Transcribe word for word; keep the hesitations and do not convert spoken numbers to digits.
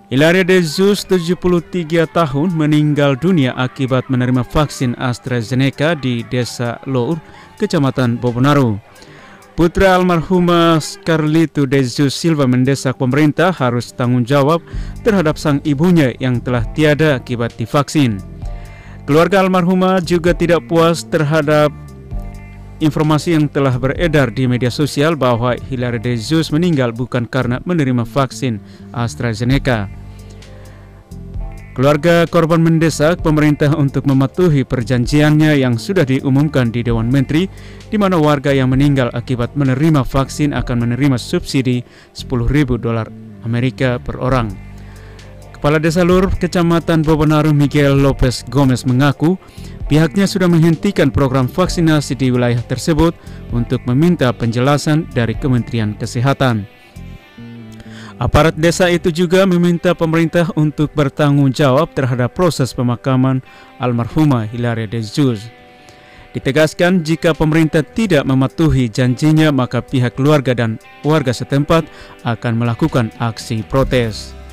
Hilaria de Jesus, tujuh puluh tiga tahun, meninggal dunia akibat menerima vaksin AstraZeneca di Desa Lour, Kecamatan Bobonaro. Putra almarhumah Carlito de Jesus Silva mendesak pemerintah harus tanggung jawab terhadap sang ibunya yang telah tiada akibat divaksin. Keluarga almarhumah juga tidak puas terhadap informasi yang telah beredar di media sosial bahwa Hilaria de Jesus meninggal bukan karena menerima vaksin AstraZeneca. Keluarga korban mendesak pemerintah untuk mematuhi perjanjiannya yang sudah diumumkan di Dewan Menteri, di mana warga yang meninggal akibat menerima vaksin akan menerima subsidi sepuluh ribu dolar Amerika per orang. Kepala Desa Lour, Kecamatan Bobonaro, Miguel Lopez Gomez mengaku pihaknya sudah menghentikan program vaksinasi di wilayah tersebut untuk meminta penjelasan dari Kementerian Kesehatan. Aparat desa itu juga meminta pemerintah untuk bertanggung jawab terhadap proses pemakaman almarhumah Hilaria de Jesus. Ditegaskan jika pemerintah tidak mematuhi janjinya, maka pihak keluarga dan warga setempat akan melakukan aksi protes.